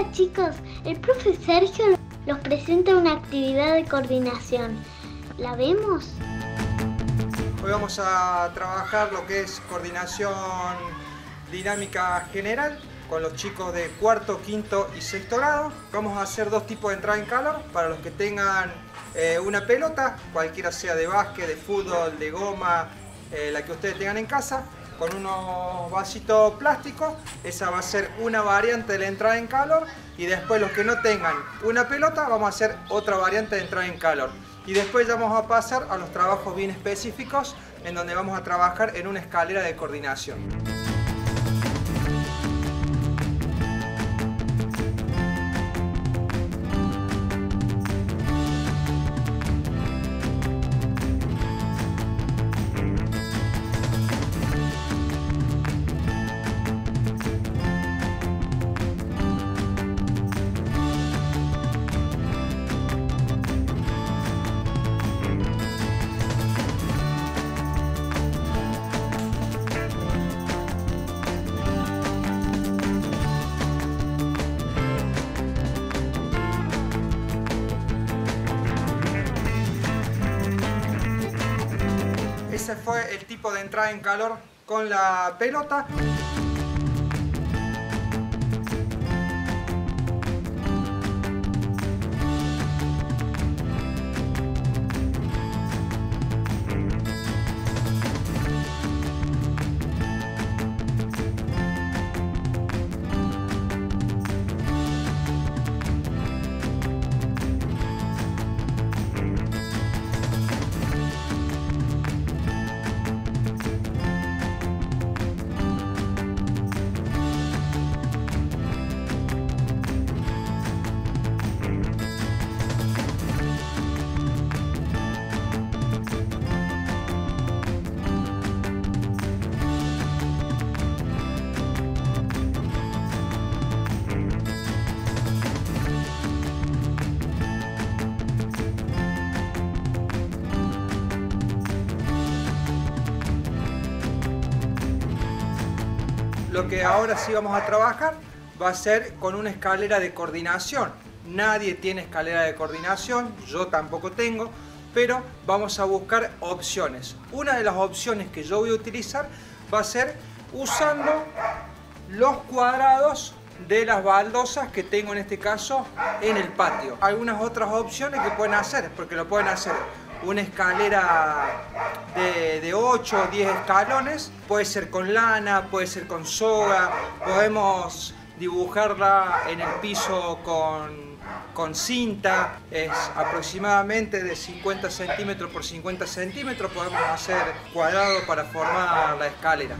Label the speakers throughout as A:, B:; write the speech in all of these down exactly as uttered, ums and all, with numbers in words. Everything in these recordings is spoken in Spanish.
A: Hola chicos, el profe Sergio nos presenta una actividad de coordinación. ¿La vemos?
B: Hoy vamos a trabajar lo que es coordinación dinámica general con los chicos de cuarto, quinto y sexto grado. Vamos a hacer dos tipos de entrada en calor para los que tengan eh, una pelota, cualquiera sea de básquet, de fútbol, de goma, eh, la que ustedes tengan en casa, con unos vasitos plásticos. Esa va a ser una variante de la entrada en calor, y después los que no tengan una pelota vamos a hacer otra variante de entrada en calor. Y después ya vamos a pasar a los trabajos bien específicos en donde vamos a trabajar en una escalera de coordinación. Ese fue el tipo de entrada en calor con la pelota. Lo que ahora sí vamos a trabajar va a ser con una escalera de coordinación. Nadie tiene escalera de coordinación, yo tampoco tengo, pero vamos a buscar opciones. Una de las opciones que yo voy a utilizar va a ser usando los cuadrados de las baldosas que tengo en este caso en el patio. Algunas otras opciones que pueden hacer, porque lo pueden hacer una escalera de, de ocho o diez escalones, puede ser con lana, puede ser con soga, podemos dibujarla en el piso con, con cinta, es aproximadamente de cincuenta centímetros por cincuenta centímetros, podemos hacer cuadrados para formar la escalera.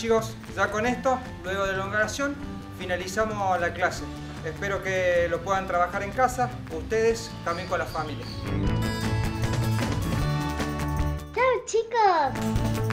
B: chicos, ya con esto, luego de la elongación, finalizamos la clase. Espero que lo puedan trabajar en casa, ustedes también con la familia.
A: ¡Chao, chicos!